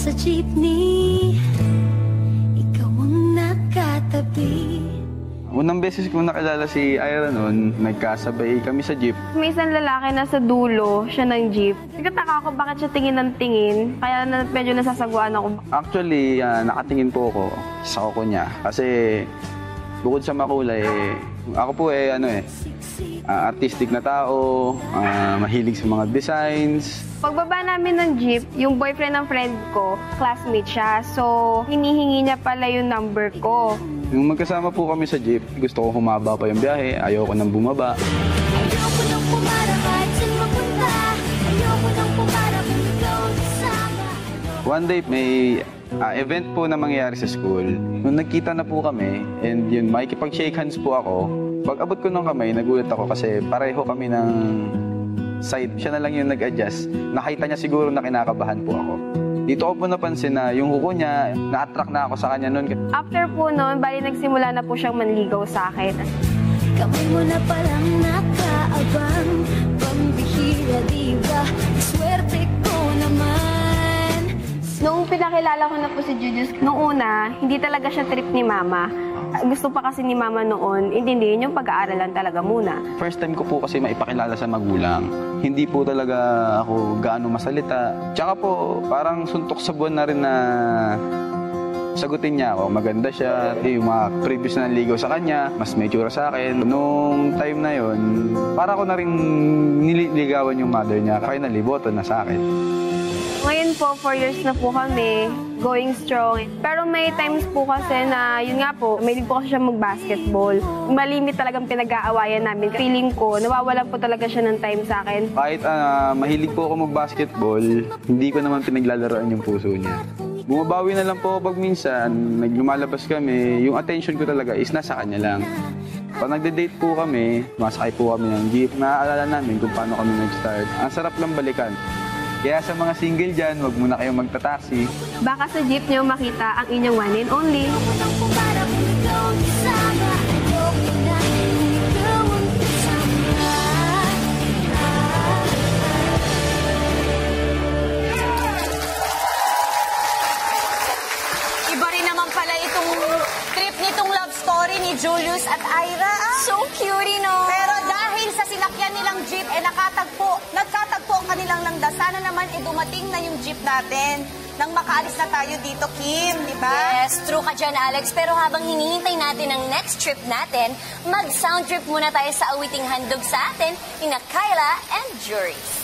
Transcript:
sa jeepney, ikaw ang nakatabi. Unang beses ko nakilala si Ira noon, nagkasabay kami sa jeep. May isang lalaki na sa dulo, siya ng jeep. Nagtataka ako bakit siya tingin ng tingin, kaya medyo nasasagwan ako. Actually, nakatingin po ako sa kuko niya. Kasi bukod sa makulay, ako po artistic na tao, mahilig sa mga designs. Pagbaba namin ng jeep, yung boyfriend ng friend ko, classmate siya. So, hinihingi niya pala yung number ko. Nung magkasama po kami sa jeep, gusto ko humaba pa yung biyahe, ayoko nang bumaba. Ayoko nang pumara kahit saan mapunta. Ayoko nang pumara kung ikaw kasama. One day, may event po na mangyayari sa school. Nung nagkita na po kami, and yun, makikipag-shake hands po ako. Pag abot ko ng kamay, nagulat ako kasi pareho kami ng side. Siya na lang yung nag-adjust. Nakita niya siguro na kinakabahan po ako. Dito ko po napansin na yung kuko niya, na-attract na ako sa kanya noon. After po noon, bali nagsimula na po siyang manligaw sa akin. Kamay mo na palang nakaabang, pambihira diba, swerte ko naman. Nung pinakilala ko na po si Julius, nung una, hindi talaga siya trip ni Mama. Gusto pa kasi ni Mama noon, intindihin yung pag-aaralan talaga muna. First time ko po kasi maipakilala sa magulang. Hindi po talaga ako gaano masalita. Tsaka po, parang suntok sa buwan na rin na sagutin niya ako. Maganda siya. Yung mga previous na ligaw sa kanya, mas may tsura sa akin. Nung time na yon, para ko na rin nililigawan yung mother niya. Finally, boto na sa akin. Ngayon po, 4 years na po kami, going strong. Pero may times po kasi na, yun nga po, may po kasi siya mag-basketball. Malimit talagang pinag-aawayan namin. Feeling ko, nawawalan po talaga siya ng time sa akin. Kahit mahilig po ako mag-basketball, hindi ko naman pinaglalaroan yung puso niya. Bumabawi na lang po pag minsan, naglumalabas kami, yung attention ko talaga is nasa kanya lang. Pag nagde-date po kami, masakay po kami ng jeep, naaalala namin kung paano kami nag-start. Ang sarap lang balikan. Kaya sa mga single dyan, huwag muna kayong magta-taxi. Baka sa jeep niyo makita ang inyong one and only. Ayoko nang pumara kung ikaw ang kasama. Ayoko na kung ikaw ang kasama. Iba rin naman pala itong trip nitong love story ni Julius at Ira. So cutie, no? Pero dahil sa sinakyan nilang jeep, nagkatagpo ang kanilang langda. Sana naman dumating na yung jeep natin nang makaalis na tayo dito, Kim, di ba? Yes, true ka dyan, Alex. Pero habang hinihintay natin ang next trip natin, mag-sound trip muna tayo sa awiting handog sa atin ni Kyla and Juris.